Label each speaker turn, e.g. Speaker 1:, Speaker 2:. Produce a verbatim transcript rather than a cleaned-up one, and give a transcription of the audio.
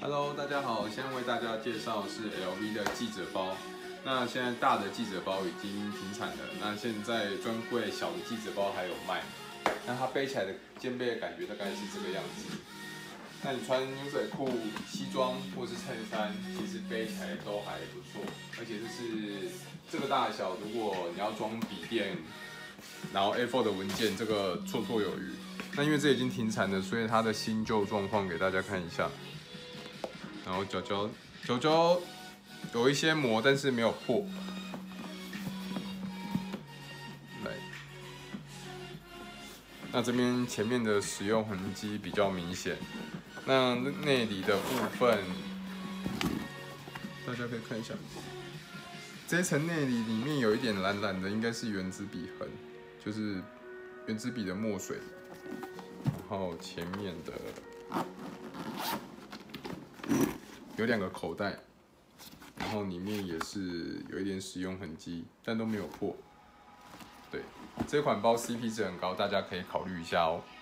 Speaker 1: Hello， 大家好，现在为大家介绍的是 L V 的记者包。那现在大的记者包已经停产了，那现在专柜小的记者包还有卖。那它背起来的肩背的感觉大概是这个样子。那你穿牛仔裤、西装或是衬衫，其实背起来都还不错。而且就是这个大小，如果你要装笔电，然后 A 四 的文件，这个绰绰有余。那因为这已经停产了，所以它的新旧状况给大家看一下。然后角角角角有一些磨，但是没有破。来，那这边前面的使用痕迹比较明显。那内里的部分，大家可以看一下，这一层内里里面有一点蓝蓝的，应该是原子笔痕，就是原子笔的墨水。然后前面的有两个口袋，然后里面也是有一点使用痕迹，但都没有破。对，这款包 C P 值很高，大家可以考虑一下哦。